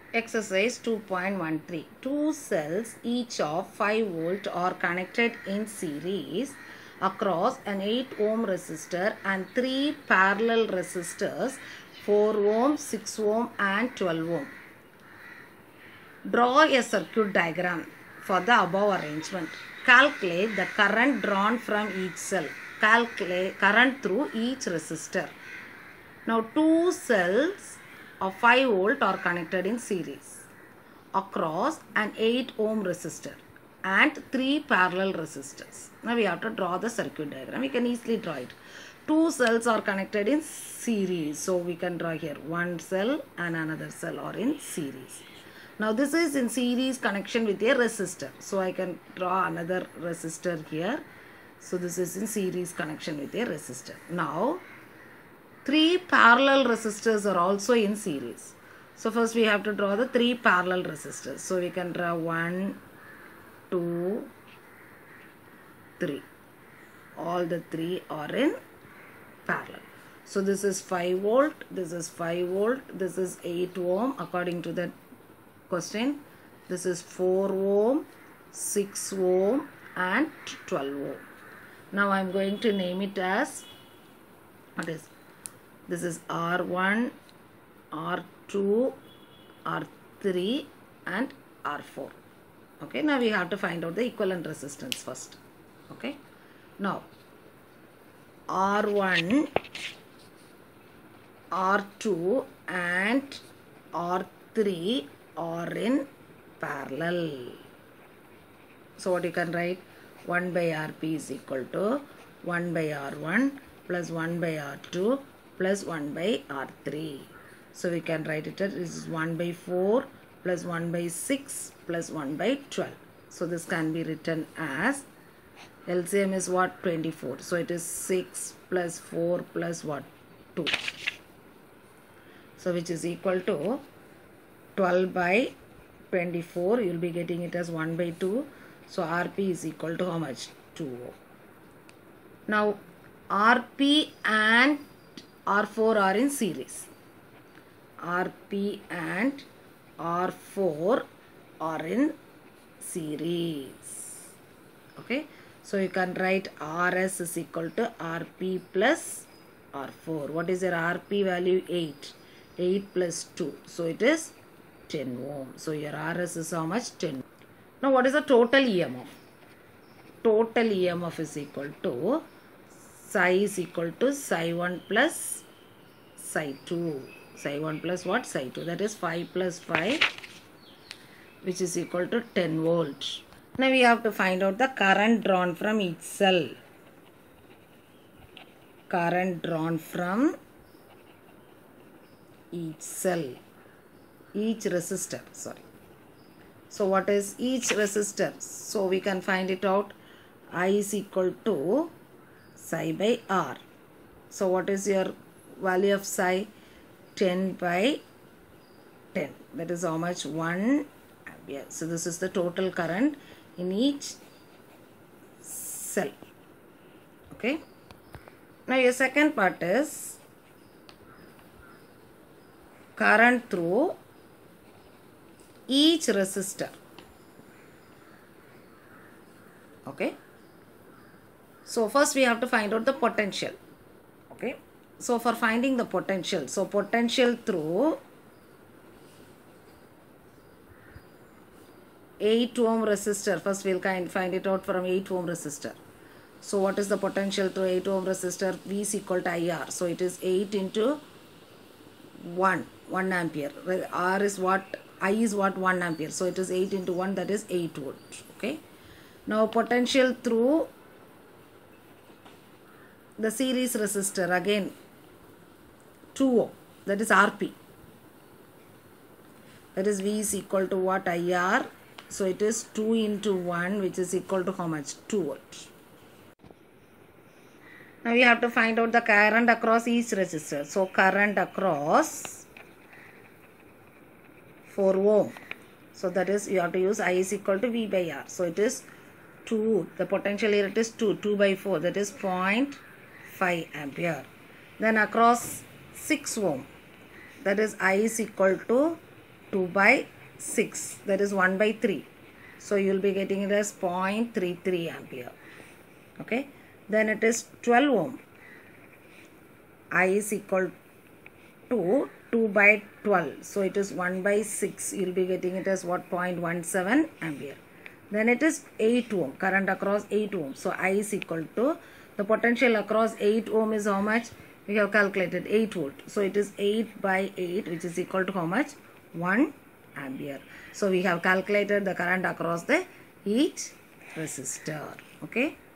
Exercise 2.13. Two cells each of 5 volt are connected in series across an 8 ohm resistor and 3 parallel resistors 4 ohm, 6 ohm and 12 ohm. Draw a circuit diagram for the above arrangement. Calculate the current drawn from each cell. Calculate current through each resistor. Now two cells of 5 volt are connected in series across an 8 ohm resistor and 3 parallel resistors. Now we have to draw the circuit diagram. We can easily draw it. Two cells are connected in series. So we can draw here one cell and another cell are in series. Now this is in series connection with a resistor. So I can draw another resistor here. So this is in series connection with a resistor. Now 3 parallel resistors are also in series. So first we have to draw the 3 parallel resistors. So we can draw 1, 2, 3. All the 3 are in parallel. So this is 5 volt, this is 5 volt, this is 8 ohm according to the question. This is 4 ohm, 6 ohm and 12 ohm. Now I am going to name it as, what is this is R1, R2, R3 and R4. Okay, now we have to find out the equivalent resistance first. Okay, now R1, R2 and R3 are in parallel. So what you can write, 1 by Rp is equal to 1 by R1 plus 1 by R2 plus 1 by R3. So we can write it as this is 1 by 4 plus 1 by 6 plus 1 by 12. So this can be written as LCM is what? 24. So it is 6 plus 4 plus what? 2. So which is equal to 12 by 24. You will be getting it as 1 by 2. So Rp is equal to how much? 2. Now Rp and R4 are in series. Rp and R4 are in series. Okay. So you can write Rs is equal to Rp plus R4. What is your Rp value? 8. 8 plus 2. So it is 10 ohm. So your Rs is how much? 10. Now what is the total EMF? Total EMF is equal to psi is equal to psi 1 plus psi 2. Psi 1 plus what? Psi 2. That is 5 plus 5, which is equal to 10 volt. Now we have to find out the current drawn from each cell. Current drawn from each cell. Each resistor. Sorry. So what is each resistor? So we can find it out. I is equal to psi by R. So what is your value of psi? 10 by 10. That is how much? 1 ampere. So this is the total current in each cell. Okay. Now your second part is current through each resistor. Okay. So first we have to find out the potential. Okay. So for finding the potential, so potential through 8 ohm resistor. First we'll find it out from 8 ohm resistor. So what is the potential through 8 ohm resistor? V is equal to IR. So it is 8 into 1 ampere. R is what? I is what? 1 ampere. So it is 8 into 1, that is 8 volt. Okay. Now potential through the series resistor, again 2 ohm, that is Rp. That is V is equal to what? IR. So it is 2 into 1, which is equal to how much? 2 volt. Now we have to find out the current across each resistor. So current across 4 ohm. So that is, you have to use I is equal to V by R. So it is 2. The potential here it is 2. 2 by 4. That is 0.5 ampere. Then across 6 ohm. That is I is equal to 2 by 6, that is 1 by 3. So you will be getting it as 0.33 ampere. Okay, then it is 12 ohm. I is equal to 2 by 12, so it is 1 by 6. You will be getting it as what? 0.17 ampere. Then it is 8 ohm, current across 8 ohm. So I is equal to, the potential across 8 ohm is how much? We have calculated 8 volt. So it is 8 by 8, which is equal to how much? 1 ampere. So we have calculated the current across the each resistor. Okay.